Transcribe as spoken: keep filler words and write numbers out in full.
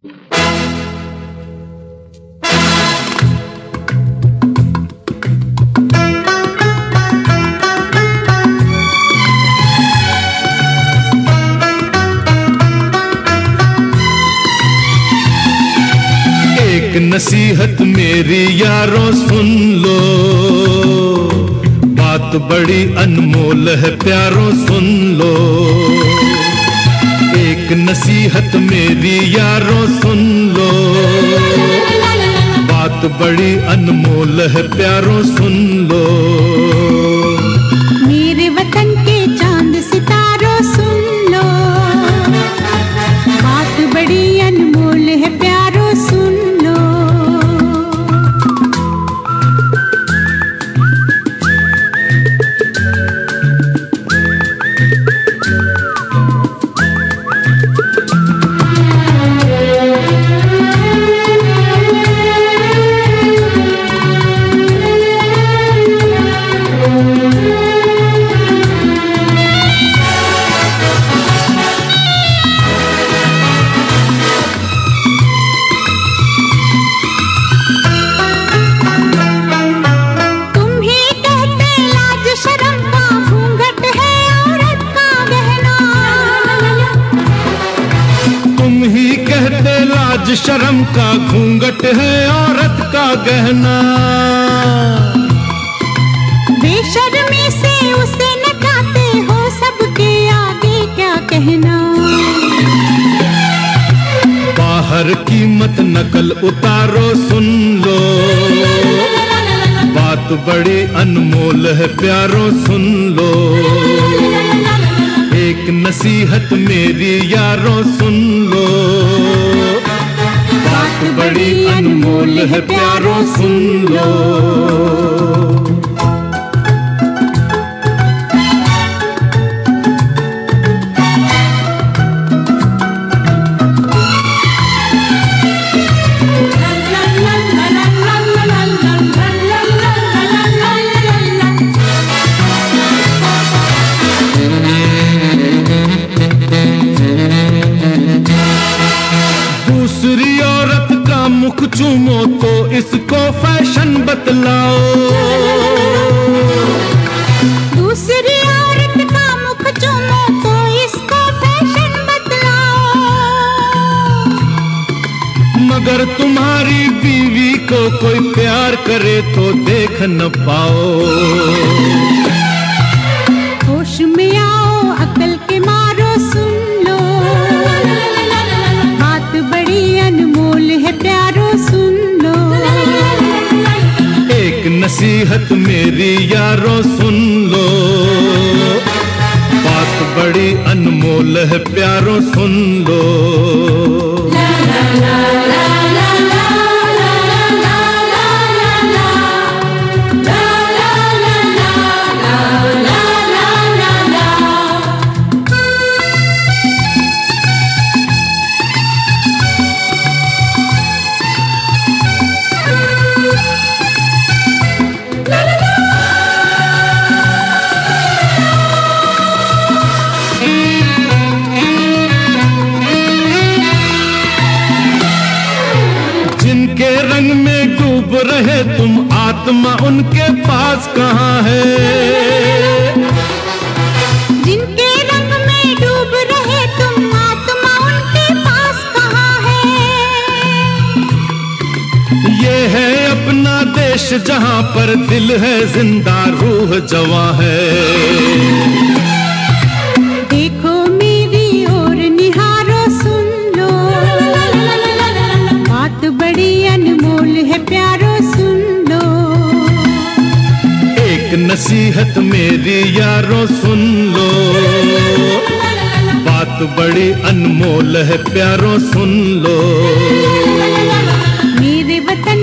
एक नसीहत मेरी यारों सुन लो, बात बड़ी अनमोल है प्यारों सुन लो। एक नसीहत मेरी यारों सुन लो, बात बड़ी अनमोल है प्यारों सुन लो। मेरे वतन के चांद सितारों सुन लो, बात बड़ी अनमोल है प्यारों सुन लो। शर्म का घूंघट है औरत का गहना, बेशर्मी से उसे नचाते हो सबके आगे क्या कहना। बाहर की मत नकल उतारो सुन लो, बात बड़ी अनमोल है प्यारों सुन लो। एक नसीहत मेरी यारों सुन लो, बात बड़ी अनमोल है प्यारों सुन लो। दूसरी औरत का मुख चूमो तो इसको फैशन बतलाओ। दूसरी औरत का मुख चूमो तो इसको फैशन बतलाओ। मगर तुम्हारी बीवी को कोई प्यार करे तो देख न पाओ। होश में आओ अकल के मारो सुन लो, बात बड़ी अनमोल है प्यारों सुन लो। एक नसीहत मेरी यारों सुन लो, बात बड़ी अनमोल है प्यारों सुन लो। जिनके रंग में डूब रहे तुम आत्मा उनके पास कहाँ है। जिनके रंग में डूब रहे तुम आत्मा उनके पास कहाँ है। ये है अपना देश जहाँ पर दिल है जिंदा रूह जवां है। देखो मेरी ओर निहारो सुन लो, बात बड़ी अनमोल है प्यारो सुन लो। एक नसीहत मेरी यारों सुन लो, बात बड़ी अनमोल है प्यारों सुन लो। मेरे वतन